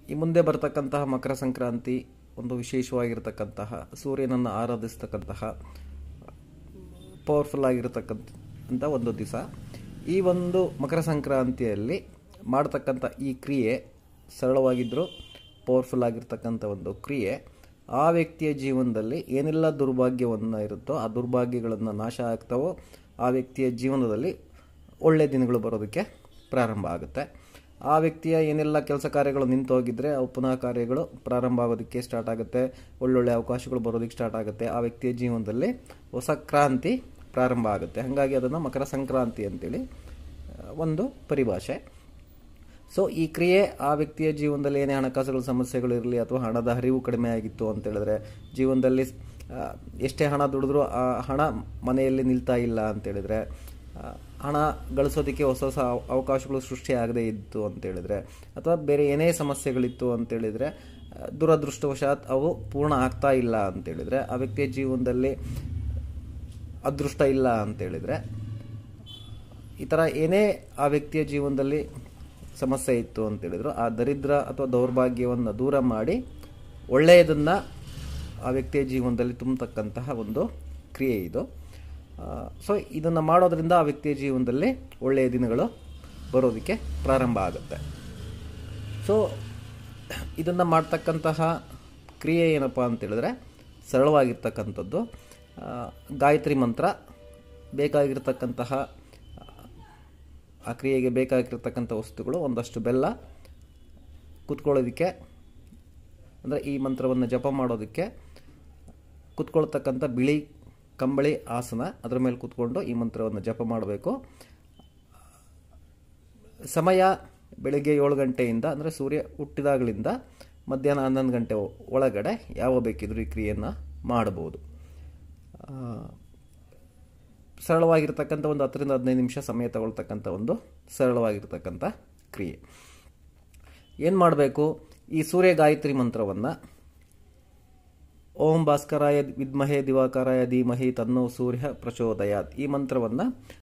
ಈ ಮುಂದೆ ಬರತಕ್ಕಂತಹ ಮಕರ ಸಂಕ್ರಾಂತಿ ಒಂದು ವಿಶೇಷವಾಗಿರತಕ್ಕಂತಹ ಸೂರ್ಯನನ್ನು ಆರಾಧಿಸ್ತಕ್ಕಂತಹ ಪವರ್ಫುಲ್ ಆಗಿರತಕ್ಕಂಥ ಒಂದು ದಿವಸ. ಈ ಒಂದು ಮಕರ ಸಂಕ್ರಾಂತಿಯಲ್ಲಿ ಮಾಡ್ತಕ್ಕಂಥ ಈ ಕ್ರಿಯೆ ಸರಳವಾಗಿದ್ದರೂ ಪವರ್ಫುಲ್ ಆಗಿರ್ತಕ್ಕಂಥ ಒಂದು ಕ್ರಿಯೆ ಆ ವ್ಯಕ್ತಿಯ ಜೀವನದಲ್ಲಿ ಏನೆಲ್ಲ ದುರ್ಭಾಗ್ಯವನ್ನು ಇರುತ್ತೋ ಆ ದುರ್ಭಾಗ್ಯಗಳನ್ನು ನಾಶ ಆಗ್ತಾವೋ ಆ ವ್ಯಕ್ತಿಯ ಜೀವನದಲ್ಲಿ ಒಳ್ಳೆಯ ದಿನಗಳು ಬರೋದಕ್ಕೆ ಪ್ರಾರಂಭ ಆಗುತ್ತೆ. ಆ ವ್ಯಕ್ತಿಯ ಏನೆಲ್ಲ ಕೆಲಸ ಕಾರ್ಯಗಳು ನಿಂತು ಹೋಗಿದ್ರೆ ಅವು ಪುನಃ ಕಾರ್ಯಗಳು ಪ್ರಾರಂಭ ಆಗೋದಕ್ಕೆ ಸ್ಟಾರ್ಟ್ ಆಗುತ್ತೆ. ಒಳ್ಳೊಳ್ಳೆ ಅವಕಾಶಗಳು ಬರೋದಕ್ಕೆ ಸ್ಟಾರ್ಟ್ ಆಗುತ್ತೆ. ಆ ವ್ಯಕ್ತಿಯ ಜೀವನದಲ್ಲಿ ಹೊಸ ಕ್ರಾಂತಿ ಪ್ರಾರಂಭ ಆಗುತ್ತೆ. ಹಾಗಾಗಿ ಅದನ್ನು ಮಕರ ಸಂಕ್ರಾಂತಿ ಅಂತೇಳಿ ಒಂದು ಪರಿಭಾಷೆ. ಸೊ ಈ ಕ್ರಿಯೆ ಆ ವ್ಯಕ್ತಿಯ ಜೀವನದಲ್ಲಿ ಏನೇ ಹಣಕಾಸುಗಳ ಸಮಸ್ಯೆಗಳು ಇರಲಿ ಅಥವಾ ಹಣದ ಹರಿವು ಕಡಿಮೆ ಆಗಿತ್ತು ಅಂತ ಹೇಳಿದ್ರೆ, ಜೀವನದಲ್ಲಿ ಎಷ್ಟೇ ಹಣ ದುಡಿದ್ರೂ ಆ ಹಣ ಮನೆಯಲ್ಲಿ ನಿಲ್ತಾ ಇಲ್ಲ ಅಂತೇಳಿದರೆ, ಹಣ ಗಳಿಸೋದಕ್ಕೆ ಹೊಸ ಹೊಸ ಅವಕಾಶಗಳು ಸೃಷ್ಟಿಯಾಗದೇ ಇತ್ತು ಅಂತೇಳಿದರೆ, ಅಥವಾ ಬೇರೆ ಏನೇ ಸಮಸ್ಯೆಗಳಿತ್ತು ಅಂತೇಳಿದರೆ ದುರದೃಷ್ಟವಶಾತ್ ಅವು ಪೂರ್ಣ ಆಗ್ತಾ ಇಲ್ಲ ಅಂತೇಳಿದರೆ, ಆ ವ್ಯಕ್ತಿಯ ಜೀವನದಲ್ಲಿ ಅದೃಷ್ಟ ಇಲ್ಲ ಅಂತೇಳಿದರೆ, ಈ ಥರ ಏನೇ ಆ ವ್ಯಕ್ತಿಯ ಜೀವನದಲ್ಲಿ ಸಮಸ್ಯೆ ಇತ್ತು ಅಂತೇಳಿದ್ರು ಆ ದರಿದ್ರ ಅಥವಾ ದೌರ್ಭಾಗ್ಯವನ್ನು ದೂರ ಮಾಡಿ ಒಳ್ಳೆಯದನ್ನು ಆ ವ್ಯಕ್ತಿಯ ಜೀವನದಲ್ಲಿ ತುಂಬತಕ್ಕಂತಹ ಒಂದು ಕ್ರಿಯೆ ಇದು. ಸೊ ಇದನ್ನು ಮಾಡೋದ್ರಿಂದ ಆ ವ್ಯಕ್ತಿಯ ಜೀವನದಲ್ಲಿ ಒಳ್ಳೆಯ ದಿನಗಳು ಬರೋದಕ್ಕೆ ಪ್ರಾರಂಭ ಆಗುತ್ತೆ. ಸೊ ಇದನ್ನು ಮಾಡ್ತಕ್ಕಂತಹ ಕ್ರಿಯೆ ಏನಪ್ಪ ಅಂತೇಳಿದ್ರೆ ಸರಳವಾಗಿರ್ತಕ್ಕಂಥದ್ದು. ಗಾಯತ್ರಿ ಮಂತ್ರ, ಬೇಕಾಗಿರ್ತಕ್ಕಂತಹ ಆ ಕ್ರಿಯೆಗೆ ಬೇಕಾಗಿರ್ತಕ್ಕಂಥ ವಸ್ತುಗಳು ಒಂದಷ್ಟು ಬೆಲ್ಲ, ಕುತ್ಕೊಳ್ಳೋದಕ್ಕೆ ಅಂದರೆ ಈ ಮಂತ್ರವನ್ನು ಜಪ ಮಾಡೋದಕ್ಕೆ ಕುತ್ಕೊಳ್ತಕ್ಕಂಥ ಬಿಳಿ ಕಂಬಳಿ ಆಸನ, ಅದರ ಮೇಲೆ ಕೂತ್ಕೊಂಡು ಈ ಮಂತ್ರವನ್ನು ಜಪ ಮಾಡಬೇಕು. ಸಮಯ ಬೆಳಿಗ್ಗೆ 7 ಗಂಟೆಯಿಂದ ಅಂದರೆ ಸೂರ್ಯ ಹುಟ್ಟಿದಾಗಲಿಂದ ಮಧ್ಯಾಹ್ನ 11 ಗಂಟೆ ಒಳಗಡೆ ಯಾವ ಬೇಕಿದ್ರೂ ಈ ಕ್ರಿಯೆಯನ್ನು ಮಾಡಬಹುದು. ಸರಳವಾಗಿರ್ತಕ್ಕಂಥ ಒಂದು 10 ರಿಂದ 15 ನಿಮಿಷ ಸಮಯ ತಗೊಳ್ತಕ್ಕಂಥ ಒಂದು ಸರಳವಾಗಿರ್ತಕ್ಕಂಥ ಕ್ರಿಯೆ. ಏನು ಮಾಡಬೇಕು? ಈ ಸೂರ್ಯ ಗಾಯತ್ರಿ ಮಂತ್ರವನ್ನು ಓಂ ಭಾಸ್ಕರಾಯ ವಿದ್ಮಹೇ ದಿವಾಕರಾಯ ಧೀಮಹಿ ತನ್ನೋ ಸೂರ್ಯ ಪ್ರಚೋದಯಾತ್ ಈ ಮಂತ್ರವನ್ನು